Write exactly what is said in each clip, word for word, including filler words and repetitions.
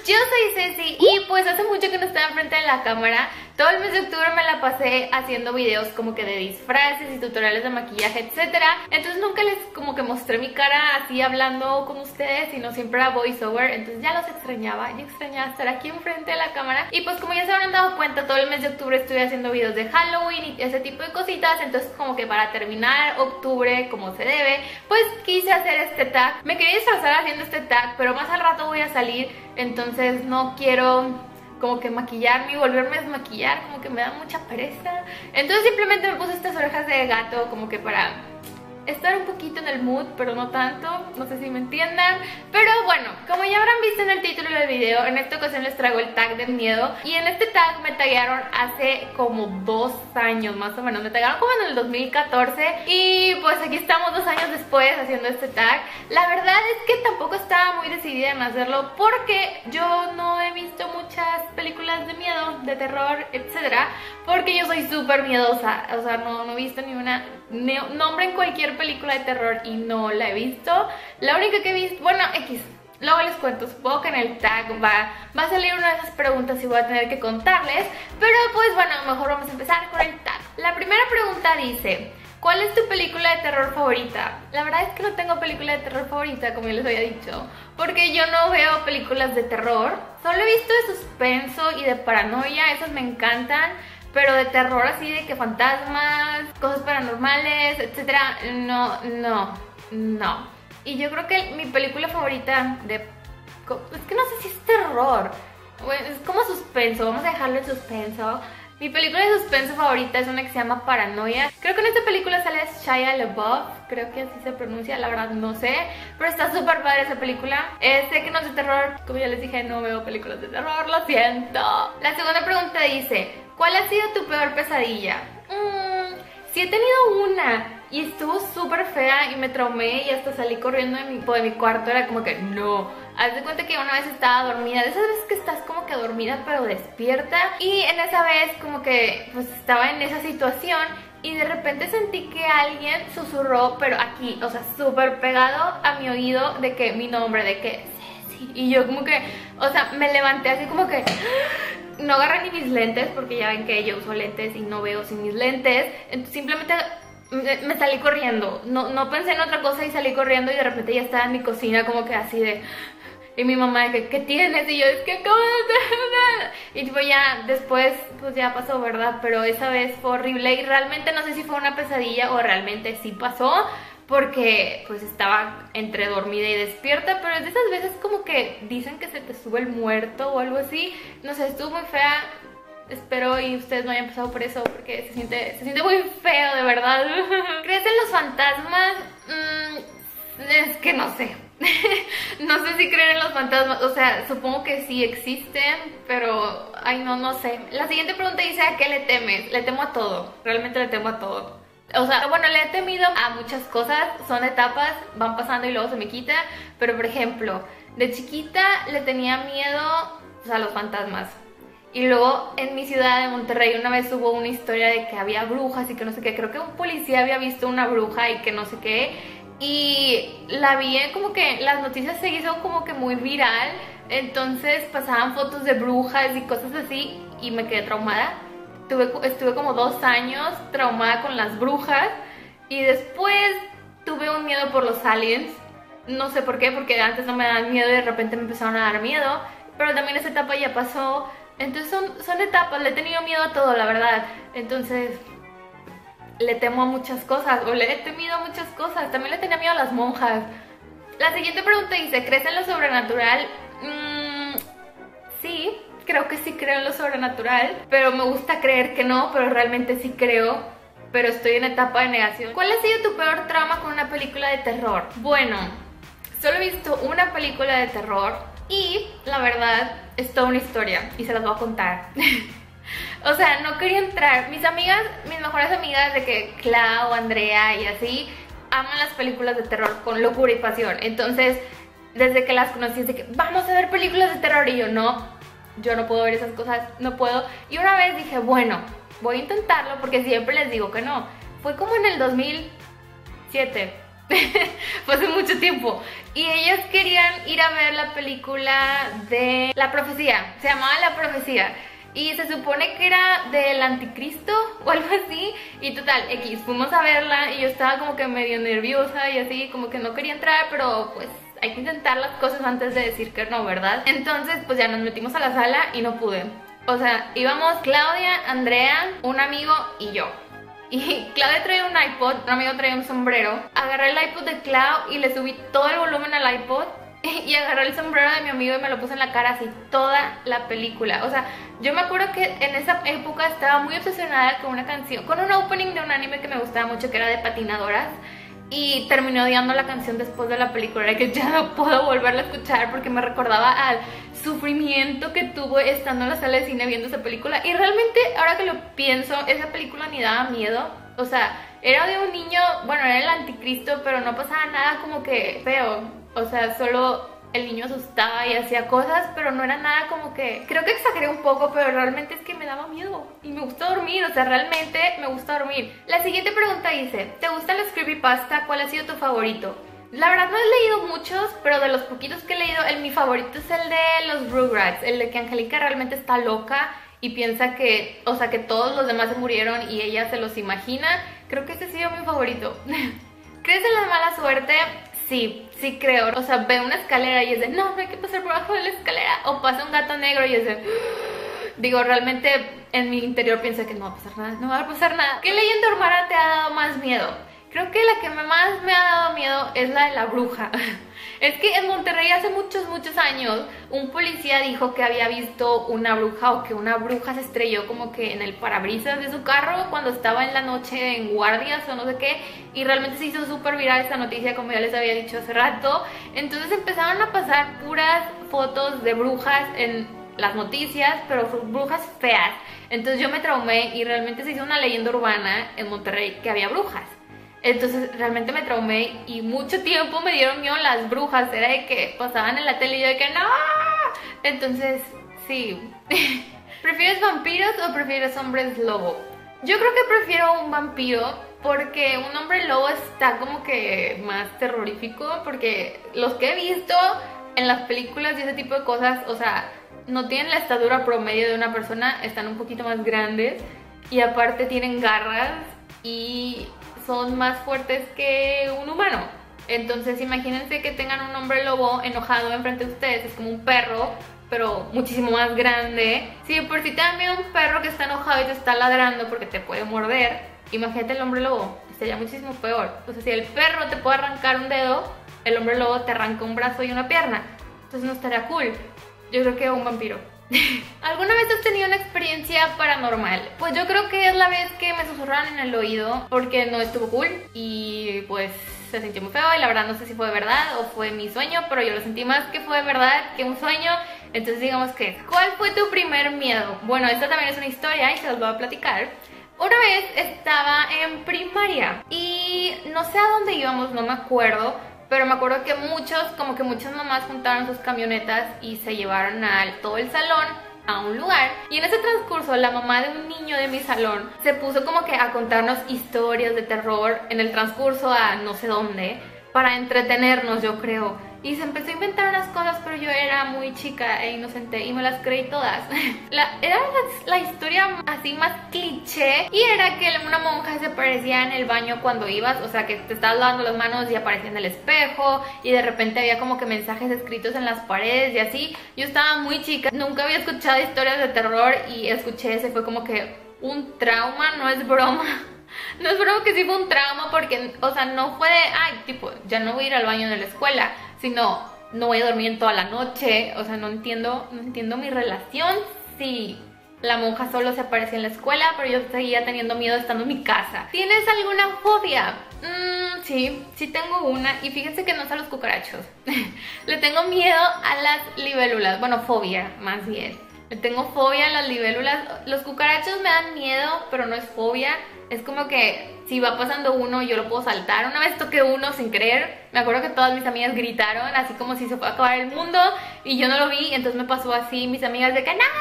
Yo soy Ceci y pues hace mucho que no estaba enfrente de la cámara. Todo el mes de octubre me la pasé haciendo videos como que de disfraces y tutoriales de maquillaje, etcétera. Entonces nunca les como que mostré mi cara así hablando con ustedes, sino siempre era voiceover. Entonces ya los extrañaba, yo extrañaba estar aquí enfrente de la cámara. Y pues como ya se habrán dado cuenta, todo el mes de octubre estuve haciendo videos de Halloween y ese tipo de cositas. Entonces como que para terminar octubre como se debe, pues quise hacer este tag. Me quería disfrazar haciendo este tag, pero más al rato voy a salir, entonces no quiero como que maquillarme y volverme a desmaquillar, como que me da mucha pereza. Entonces simplemente me puse estas orejas de gato como que para estar un poquito en el mood, pero no tanto, no sé si me entiendan. Pero bueno, como ya habrán visto en el título del video, en esta ocasión les traigo el tag de miedo. Y en este tag me taguearon hace como dos años más o menos, me taguearon como en el dos mil catorce. Y pues aquí estamos dos años después haciendo este tag. La verdad es que tampoco estaba muy decidida en hacerlo, porque yo no he visto muchas películas de miedo, de terror, etcétera, porque yo soy súper miedosa. O sea, no, no he visto ni una... Nombren cualquier película de terror y no la he visto. La única que he visto, bueno, X, luego les cuento, supongo que en el tag va, va a salir una de esas preguntas y voy a tener que contarles. Pero pues bueno, mejor vamos a empezar con el tag. La primera pregunta dice: ¿cuál es tu película de terror favorita? La verdad es que no tengo película de terror favorita, como yo les había dicho, porque yo no veo películas de terror. Solo he visto de suspenso y de paranoia, esas me encantan. Pero de terror así de que fantasmas, cosas paranormales, etcétera, no, no, no. Y yo creo que mi película favorita de... es que no sé si es terror, bueno, es como suspenso, vamos a dejarlo en suspenso. Mi película de suspenso favorita es una que se llama Paranoia. Creo que en esta película sale Shia LaBeouf, creo que así se pronuncia, la verdad no sé, pero está súper padre esa película. Eh, sé que no es de terror, como ya les dije, no veo películas de terror, lo siento. La segunda pregunta dice: ¿cuál ha sido tu peor pesadilla? Mm, sí he tenido una y estuvo súper fea y me traumé y hasta salí corriendo de mi, de mi cuarto. Era como que no. Haz de cuenta que una vez estaba dormida, de esas veces que estás como que dormida pero despierta. Y en esa vez como que pues estaba en esa situación y de repente sentí que alguien susurró, pero aquí, o sea, súper pegado a mi oído, de que mi nombre, de que Ceci. Y yo como que, o sea, me levanté así como que... no agarré ni mis lentes, porque ya ven que yo uso lentes y no veo sin mis lentes. Entonces simplemente me salí corriendo, no, no pensé en otra cosa y salí corriendo. Y de repente ya estaba en mi cocina como que así de... y mi mamá de que, ¿qué tienes? Y yo, es que acabo de hacer... y tipo ya después pues ya pasó, ¿verdad? Pero esa vez fue horrible y realmente no sé si fue una pesadilla o realmente sí pasó, porque pues estaba entre dormida y despierta. Pero es de esas veces como que dicen que se te sube el muerto o algo así. No sé, estuvo muy fea. Espero y ustedes no hayan pasado por eso, porque se siente, se siente muy feo, de verdad. ¿Crees en los fantasmas? Mm, es que no sé. No sé si creen en los fantasmas. O sea, supongo que sí existen, pero ay no, no sé. La siguiente pregunta dice: ¿a qué le temes? Le temo a todo, realmente le temo a todo. O sea, bueno, le he temido a muchas cosas, son etapas, van pasando y luego se me quita. Pero por ejemplo, de chiquita le tenía miedo, o sea, a los fantasmas. Y luego en mi ciudad de Monterrey una vez hubo una historia de que había brujas y que no sé qué. Creo que un policía había visto una bruja y que no sé qué. Y la vi como que las noticias se hizo como que muy viral. Entonces pasaban fotos de brujas y cosas así y me quedé traumada. Tuve, estuve como dos años traumada con las brujas. Y después tuve un miedo por los aliens. No sé por qué, porque antes no me daban miedo y de repente me empezaron a dar miedo. Pero también esa etapa ya pasó. Entonces son, son etapas, le he tenido miedo a todo, la verdad. Entonces le temo a muchas cosas, o le he temido a muchas cosas. También le tenía miedo a las monjas. La siguiente pregunta dice: ¿crees en lo sobrenatural? Mm, sí. Creo que sí creo en lo sobrenatural, pero me gusta creer que no, pero realmente sí creo, pero estoy en etapa de negación. ¿Cuál ha sido tu peor trauma con una película de terror? Bueno, solo he visto una película de terror y la verdad es toda una historia y se las voy a contar. O sea, no quería entrar. Mis amigas, mis mejores amigas de que Clau, Andrea y así, aman las películas de terror con locura y pasión. Entonces, desde que las conocí es de que vamos a ver películas de terror y yo no. Yo no puedo ver esas cosas, no puedo. Y una vez dije, bueno, voy a intentarlo porque siempre les digo que no. Fue como en el dos mil siete, fue hace mucho tiempo. Y ellas querían ir a ver la película de La Profecía, se llamaba La Profecía. Y se supone que era del anticristo o algo así. Y total, X, fuimos a verla y yo estaba como que medio nerviosa y así, como que no quería entrar, pero pues hay que intentar las cosas antes de decir que no, ¿verdad? Entonces pues ya nos metimos a la sala y no pude. O sea, íbamos Claudia, Andrea, un amigo y yo. Y Claudia traía un iPod, un amigo traía un sombrero. Agarré el iPod de Clau y le subí todo el volumen al iPod. Y agarré el sombrero de mi amigo y me lo puse en la cara así toda la película. O sea, yo me acuerdo que en esa época estaba muy obsesionada con una canción, con un opening de un anime que me gustaba mucho, que era de patinadoras. Y terminé odiando la canción después de la película, era que ya no puedo volverla a escuchar porque me recordaba al sufrimiento que tuvo estando en la sala de cine viendo esa película. Y realmente, ahora que lo pienso, esa película ni daba miedo. O sea, era de un niño, bueno, era el anticristo, pero no pasaba nada como que feo. O sea, solo el niño asustaba y hacía cosas, pero no era nada como que... Creo que exageré un poco, pero realmente es que me daba miedo y me gusta dormir, o sea, realmente me gusta dormir. La siguiente pregunta dice, ¿te gustan los creepypasta? ¿Cuál ha sido tu favorito? La verdad no he leído muchos, pero de los poquitos que he leído, el, mi favorito es el de los Rugrats, el de que Angélica realmente está loca y piensa que, o sea, que todos los demás se murieron y ella se los imagina. Creo que ese ha sido mi favorito. ¿Crees en la mala suerte? Sí, sí creo. O sea, ve una escalera y es de, no, no hay que pasar por abajo de la escalera. O pasa un gato negro y es de... Digo, realmente en mi interior pienso que no va a pasar nada, no va a pasar nada. ¿Qué leyenda urbana te ha dado más miedo? Creo que la que más me ha dado miedo es la de la bruja. Es que en Monterrey hace muchos, muchos años un policía dijo que había visto una bruja o que una bruja se estrelló como que en el parabrisas de su carro cuando estaba en la noche en guardias o no sé qué, y realmente se hizo súper viral esta noticia, como ya les había dicho hace rato. Entonces empezaron a pasar puras fotos de brujas en las noticias, pero brujas feas. Entonces yo me traumé y realmente se hizo una leyenda urbana en Monterrey que había brujas. Entonces realmente me traumé y mucho tiempo me dieron miedo las brujas. Era de que pasaban en la tele y yo de que ¡no! Entonces, sí. ¿Prefieres vampiros o prefieres hombres lobo? Yo creo que prefiero un vampiro porque un hombre lobo está como que más terrorífico, porque los que he visto en las películas y ese tipo de cosas, o sea, no tienen la estatura promedio de una persona, están un poquito más grandes y aparte tienen garras y son más fuertes que un humano. Entonces imagínense que tengan un hombre lobo enojado enfrente de ustedes, es como un perro, pero muchísimo más grande. Si por si te da miedo un perro que está enojado y te está ladrando porque te puede morder, imagínate el hombre lobo, sería muchísimo peor. Entonces si el perro te puede arrancar un dedo, el hombre lobo te arranca un brazo y una pierna. Entonces no estaría cool. Yo creo que un vampiro. ¿Alguna vez has tenido una experiencia paranormal? Pues yo creo que es la vez que me susurraron en el oído porque no estuvo cool y pues se sintió muy feo y la verdad no sé si fue verdad o fue mi sueño, pero yo lo sentí más que fue verdad que un sueño. Entonces digamos que, ¿cuál fue tu primer miedo? Bueno, esta también es una historia y se los voy a platicar. Una vez estaba en primaria y no sé a dónde íbamos, no me acuerdo, pero me acuerdo que muchos, como que muchas mamás juntaron sus camionetas y se llevaron a todo el salón a un lugar. Y en ese transcurso la mamá de un niño de mi salón se puso como que a contarnos historias de terror en el transcurso a no sé dónde, para entretenernos, yo creo. Y se empezó a inventar unas cosas, pero yo era muy chica e inocente y me las creí todas. La, era la, la historia así más cliché y era que una monja se aparecía en el baño cuando ibas, o sea que te estabas lavando las manos y aparecía en el espejo y de repente había como que mensajes escritos en las paredes y así. Yo estaba muy chica, nunca había escuchado historias de terror y escuché ese, fue como que un trauma, no es broma. No es broma que sí fue un trauma porque, o sea, no fue de, ay, tipo, ya no voy a ir al baño de la escuela, sino no voy a dormir en toda la noche. O sea, no entiendo, no entiendo mi relación. Sí, la monja solo se aparecía en la escuela, pero yo seguía teniendo miedo estando en mi casa. ¿Tienes alguna fobia? Mmm, sí, sí tengo una. Y fíjense que no es a los cucarachos. Le tengo miedo a las libélulas. Bueno, fobia, más bien. Le tengo fobia a las libélulas. Los cucarachos me dan miedo, pero no es fobia. Es como que si va pasando uno yo lo puedo saltar. Una vez toqué uno sin querer. Me acuerdo que todas mis amigas gritaron así como si se fuera a acabar el mundo y yo no lo vi, entonces me pasó así, mis amigas de que ¡no!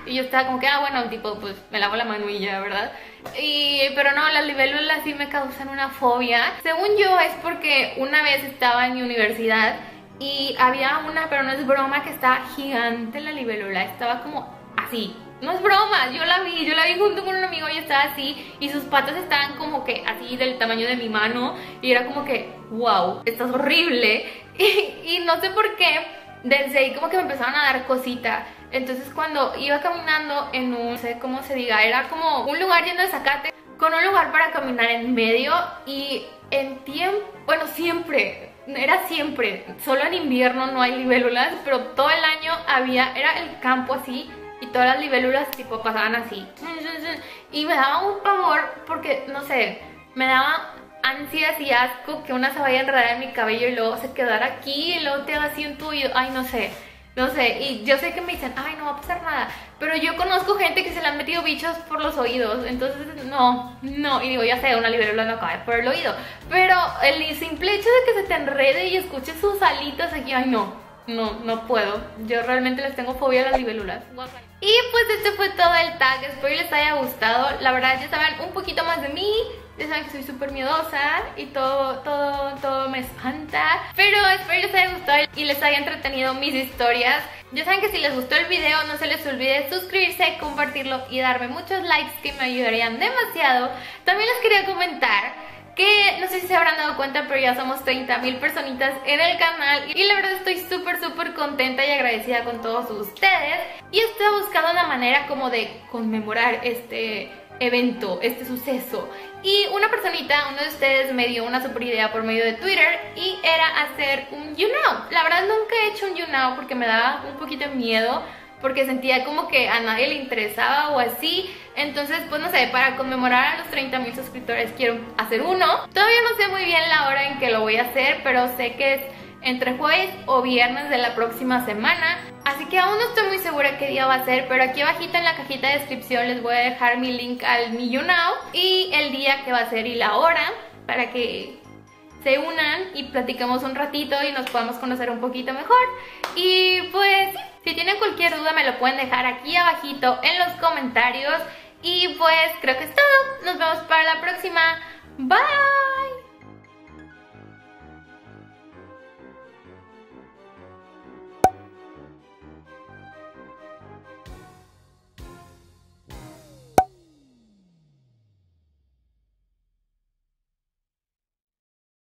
Y yo estaba como que, ah, bueno, tipo, pues me lavo la mano y ya, ¿verdad? Y, pero no, las libélulas sí me causan una fobia. Según yo es porque una vez estaba en mi universidad y había una, pero no es broma, que estaba gigante la libélula. Estaba como así. No es broma, yo la vi, yo la vi junto con un amigo y estaba así. Y sus patas estaban como que así del tamaño de mi mano. Y era como que, wow, estás horrible. Y, y no sé por qué, desde ahí como que me empezaron a dar cosita. Entonces cuando iba caminando en un, no sé cómo se diga, era como un lugar lleno de zacate, con un lugar para caminar en medio. Y en tiempo, bueno, siempre, era siempre, solo en invierno no hay libélulas, pero todo el año había, era el campo así. Y todas las libélulas tipo pasaban así. Y me daba un pavor porque, no sé, me daba ansias y asco que una se vaya a enredar en mi cabello y luego se quedara aquí y luego te haga así en tuyo. Ay, no sé, no sé. Y yo sé que me dicen, ay, no va a pasar nada. Pero yo conozco gente que se le han metido bichos por los oídos. Entonces, no, no. Y digo, ya sé, una libélula no cae por el oído. Pero el simple hecho de que se te enrede y escuches sus alitas aquí, ay, no. No, no puedo. Yo realmente les tengo fobia a las libélulas. Y pues este fue todo el tag. Espero les haya gustado. La verdad ya saben un poquito más de mí. Ya saben que soy súper miedosa y todo, todo, todo me espanta. Pero espero les haya gustado y les haya entretenido mis historias. Ya saben que si les gustó el video no se les olvide suscribirse, compartirlo y darme muchos likes que me ayudarían demasiado. También les quería comentar que no sé si se habrán dado cuenta, pero ya somos treinta mil personitas en el canal. Y la verdad estoy súper súper contenta y agradecida con todos ustedes. Y estoy buscando una manera como de conmemorar este evento, este suceso. Y una personita, uno de ustedes me dio una super idea por medio de Twitter. Y era hacer un You Know. La verdad nunca he hecho un You Know porque me daba un poquito de miedo, porque sentía como que a nadie le interesaba o así. Entonces, pues no sé, para conmemorar a los treinta mil suscriptores quiero hacer uno. Todavía no sé muy bien la hora en que lo voy a hacer, pero sé que es entre jueves o viernes de la próxima semana. Así que aún no estoy muy segura qué día va a ser, pero aquí abajito en la cajita de descripción les voy a dejar mi link al mi You Know y el día que va a ser y la hora, para que se unan y platicamos un ratito y nos podamos conocer un poquito mejor. Y pues sí, si tienen cualquier duda me lo pueden dejar aquí abajito en los comentarios. Y pues creo que es todo. Nos vemos para la próxima. Bye.